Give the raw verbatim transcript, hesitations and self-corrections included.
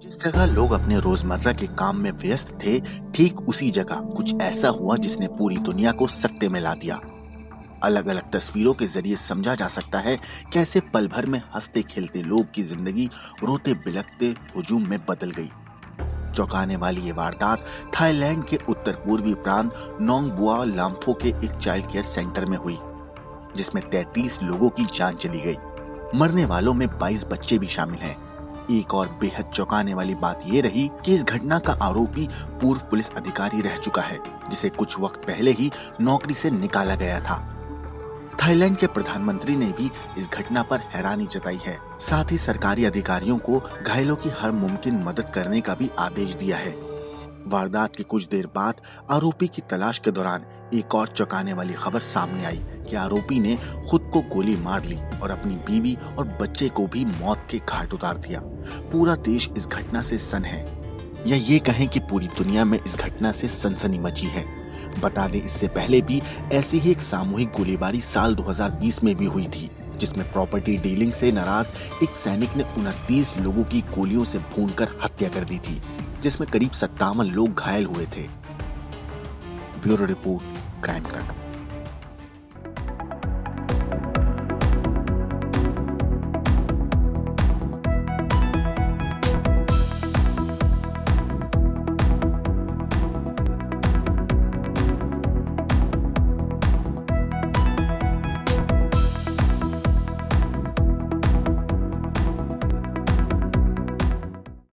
जिस जगह लोग अपने रोजमर्रा के काम में व्यस्त थे, ठीक उसी जगह कुछ ऐसा हुआ जिसने पूरी दुनिया को सत्ते में ला दिया। अलग अलग तस्वीरों के जरिए समझा जा सकता है कैसे पल भर में हंसते खेलते लोग की जिंदगी रोते बिलखते हुजूम में बदल गई। चौंकाने वाली ये वारदात थाईलैंड के उत्तर पूर्वी प्रांत नोंग बुआ लाम्फो के एक चाइल्ड केयर सेंटर में हुई, जिसमें तैंतीस लोगों की जान चली गई। मरने वालों में बाईस बच्चे भी शामिल हैं। एक और बेहद चौंकाने वाली बात यह रही कि इस घटना का आरोपी पूर्व पुलिस अधिकारी रह चुका है, जिसे कुछ वक्त पहले ही नौकरी से निकाला गया था। थाईलैंड के प्रधानमंत्री ने भी इस घटना पर हैरानी जताई है। साथ ही सरकारी अधिकारियों को घायलों की हर मुमकिन मदद करने का भी आदेश दिया है। वारदात की कुछ देर बाद आरोपी की तलाश के दौरान एक और चौंकाने वाली खबर सामने आई कि आरोपी ने खुद को गोली मार ली और अपनी बीवी और बच्चे को भी मौत के घाट उतार दिया। पूरा देश इस घटना से सन्न है, या ये कहें कि पूरी दुनिया में इस घटना से सनसनी मची है। बता दें, इससे पहले भी ऐसी ही एक सामूहिक गोलीबारी साल दो हज़ार बीस में भी हुई थी, जिसमें प्रॉपर्टी डीलिंग से नाराज एक सैनिक ने उनतीस लोगों की गोलियों से भूनकर हत्या कर दी थी, जिसमें करीब सत्तावन लोग घायल हुए थे। ब्यूरो रिपोर्ट, क्राइम तक।